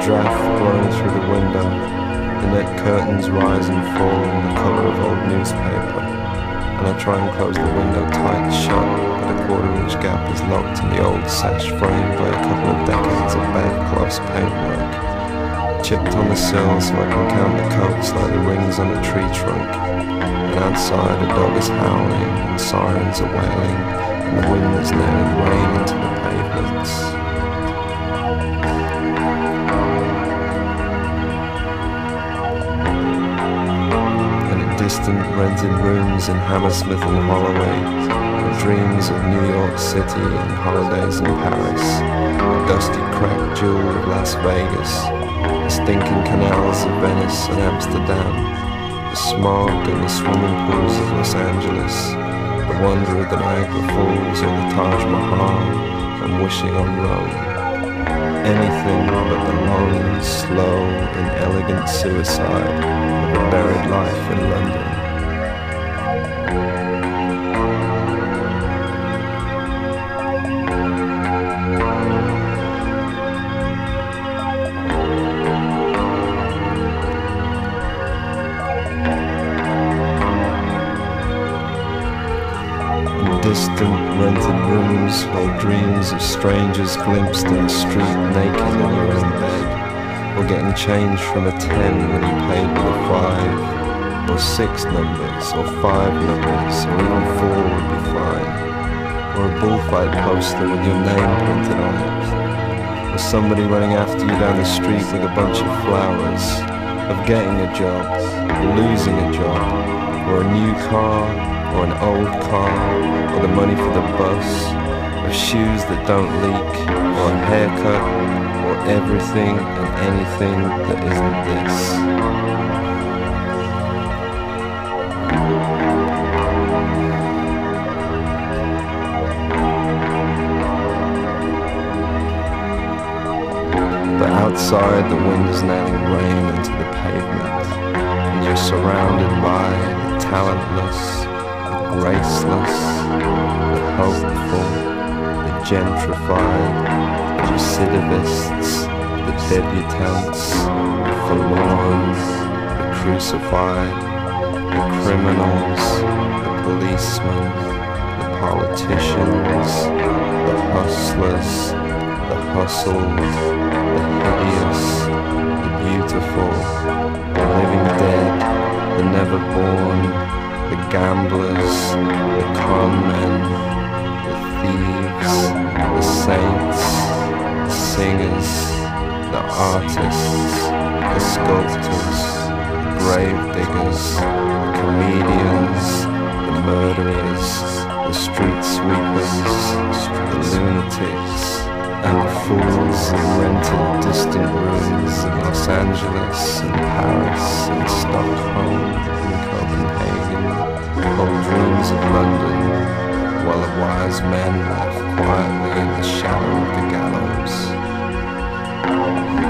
draft blowing through the window, the net curtains rise and fall on the cover of old newspaper, and I try and close the window tight shut, but a quarter-inch gap is locked in the old sash frame by a couple of decades of bedcloths paintwork, chipped on the sill so I can count the coats like the rings on a tree trunk, and outside a dog is howling and sirens are wailing, and the wind is nailing rain into the pavements. Distant rented rooms in Hammersmith and Holloway, dreams of New York City and holidays in Paris, the dusty cracked jewel of Las Vegas, the stinking canals of Venice and Amsterdam, the smog and the swimming pools of Los Angeles, the wonder of the Niagara Falls or the Taj Mahal, and wishing on Rome. Anything but the long, slow, inelegant suicide of a buried life in London. Distant rented rooms hold dreams of strangers glimpsed in the street naked in your own bed, or getting change from a 10 when you paid with a 5, or 6 numbers, or 5 numbers, or even 4 would be fine, or a bullfight poster with your name printed on it, or somebody running after you down the street with a bunch of flowers, of getting a job, or losing a job, or a new car, or an old car, or the money for the bus, of shoes that don't leak, or a haircut, or everything and anything that isn't this. But outside the wind is nailing rain into the pavement, and you're surrounded by the talentless, graceless, the hopeful, the gentrified, the recidivists, the debutantes, the forlorn, the crucified, the criminals, the policemen, the politicians, the hustlers, the hustled, the hideous, the beautiful, the living dead, the never born, the gamblers, the con men, the thieves, the saints, the singers, the artists, the sculptors, the grave diggers, the comedians, the murderers, the street sweepers, the lunatics, and the fools in rented distant rooms in Los Angeles and Paris and Stockholm and Copenhagen, hold dreams of London, while the wise men laugh quietly in the shadow of the gallows.